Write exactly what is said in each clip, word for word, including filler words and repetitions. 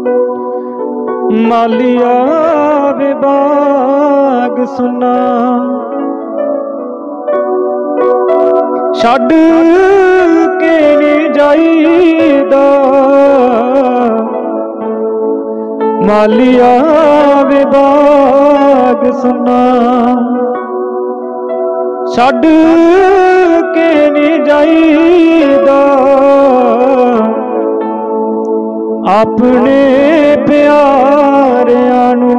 मालिया वे बाग सुना छड़ के नहीं जाईदा मालिया वे बाग सुना छड़ के नहीं जाईदा अपने प्यारियां नू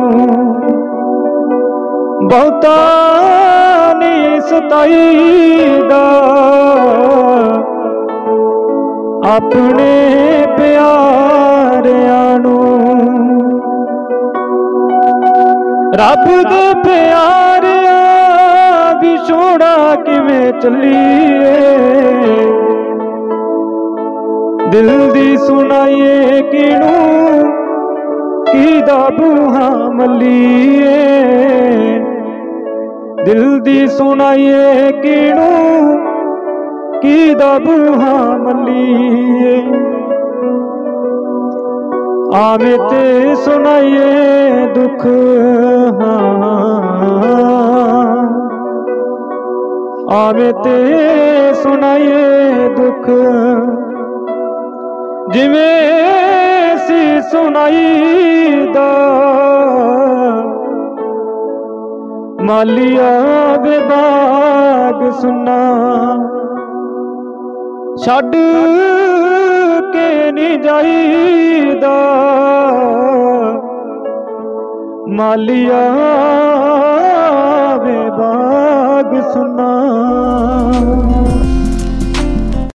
बहुता नहीं सताईदा अपने प्यारियां नू रब दे प्यारिया भी छोड़ा किवें चलीए दिल दी सुनाइए किनू कीदा बूहा मलीए दिल दी सुनाइए किनू कीदा बूहा मलीए आवे ते सुनाइए दुख आवे ते सुनाइए दुख जिवें सी सुनाईदा मालिया वे बाग सुना छड़ के नहीं जाईदा मालिया वे बाग सुना।